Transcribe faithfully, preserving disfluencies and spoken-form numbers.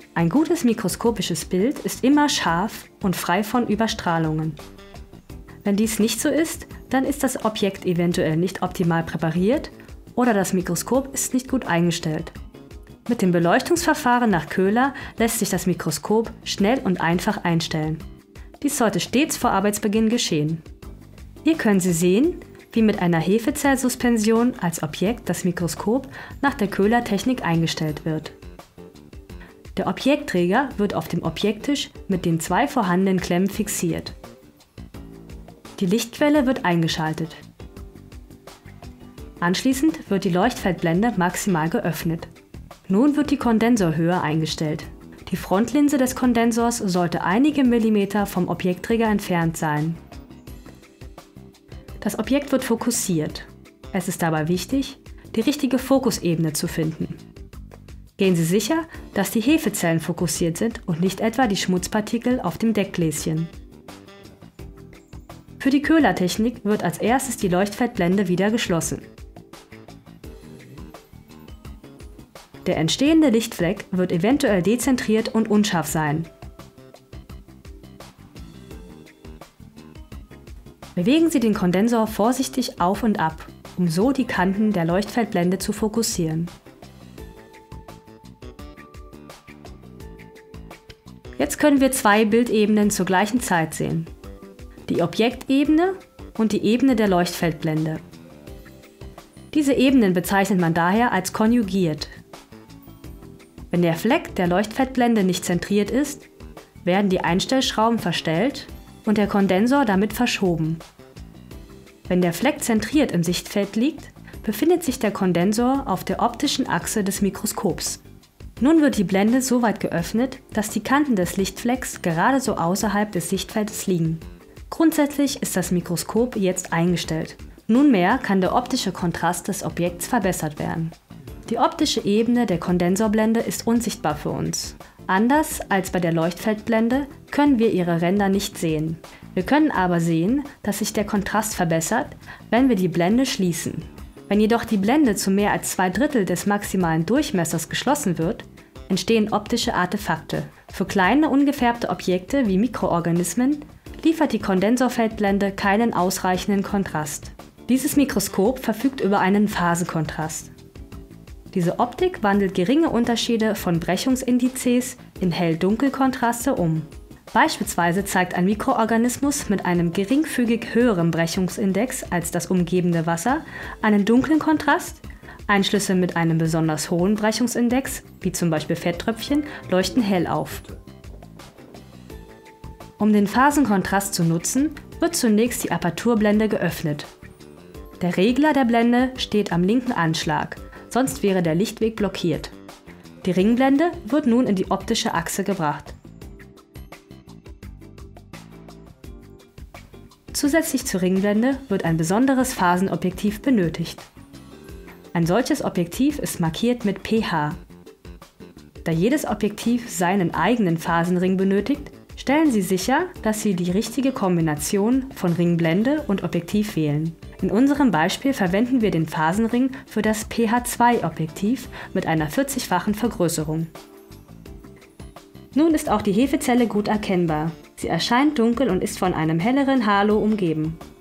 Ein gutes mikroskopisches Bild ist immer scharf und frei von Überstrahlungen. Wenn dies nicht so ist, dann ist das Objekt eventuell nicht optimal präpariert oder das Mikroskop ist nicht gut eingestellt. Mit dem Beleuchtungsverfahren nach Köhler lässt sich das Mikroskop schnell und einfach einstellen. Dies sollte stets vor Arbeitsbeginn geschehen. Hier können Sie sehen, wie mit einer Hefezellsuspension als Objekt das Mikroskop nach der Köhler-Technik eingestellt wird. Der Objektträger wird auf dem Objekttisch mit den zwei vorhandenen Klemmen fixiert. Die Lichtquelle wird eingeschaltet. Anschließend wird die Leuchtfeldblende maximal geöffnet. Nun wird die Kondensorhöhe eingestellt. Die Frontlinse des Kondensors sollte einige Millimeter vom Objektträger entfernt sein. Das Objekt wird fokussiert. Es ist dabei wichtig, die richtige Fokusebene zu finden. Gehen Sie sicher, dass die Hefezellen fokussiert sind und nicht etwa die Schmutzpartikel auf dem Deckgläschen. Für die Köhler-Technik wird als erstes die Leuchtfeldblende wieder geschlossen. Der entstehende Lichtfleck wird eventuell dezentriert und unscharf sein. Bewegen Sie den Kondensor vorsichtig auf und ab, um so die Kanten der Leuchtfeldblende zu fokussieren. Jetzt können wir zwei Bildebenen zur gleichen Zeit sehen. Die Objektebene und die Ebene der Leuchtfeldblende. Diese Ebenen bezeichnet man daher als konjugiert. Wenn der Fleck der Leuchtfeldblende nicht zentriert ist, werden die Einstellschrauben verstellt und der Kondensor damit verschoben. Wenn der Fleck zentriert im Sichtfeld liegt, befindet sich der Kondensor auf der optischen Achse des Mikroskops. Nun wird die Blende so weit geöffnet, dass die Kanten des Lichtflecks gerade so außerhalb des Sichtfeldes liegen. Grundsätzlich ist das Mikroskop jetzt eingestellt. Nunmehr kann der optische Kontrast des Objekts verbessert werden. Die optische Ebene der Kondensorblende ist unsichtbar für uns. Anders als bei der Leuchtfeldblende können wir ihre Ränder nicht sehen. Wir können aber sehen, dass sich der Kontrast verbessert, wenn wir die Blende schließen. Wenn jedoch die Blende zu mehr als zwei Drittel des maximalen Durchmessers geschlossen wird, entstehen optische Artefakte. Für kleine ungefärbte Objekte wie Mikroorganismen liefert die Kondensorfeldblende keinen ausreichenden Kontrast. Dieses Mikroskop verfügt über einen Phasenkontrast. Diese Optik wandelt geringe Unterschiede von Brechungsindizes in Hell-Dunkel-Kontraste um. Beispielsweise zeigt ein Mikroorganismus mit einem geringfügig höheren Brechungsindex als das umgebende Wasser einen dunklen Kontrast, Einschlüsse mit einem besonders hohen Brechungsindex, wie zum Beispiel Fetttröpfchen, leuchten hell auf. Um den Phasenkontrast zu nutzen, wird zunächst die Aperturblende geöffnet. Der Regler der Blende steht am linken Anschlag, sonst wäre der Lichtweg blockiert. Die Ringblende wird nun in die optische Achse gebracht. Zusätzlich zur Ringblende wird ein besonderes Phasenobjektiv benötigt. Ein solches Objektiv ist markiert mit P H. Da jedes Objektiv seinen eigenen Phasenring benötigt, stellen Sie sicher, dass Sie die richtige Kombination von Ringblende und Objektiv wählen. In unserem Beispiel verwenden wir den Phasenring für das P H zwei Objektiv mit einer vierzigfachen Vergrößerung. Nun ist auch die Hefezelle gut erkennbar. Sie erscheint dunkel und ist von einem helleren Halo umgeben.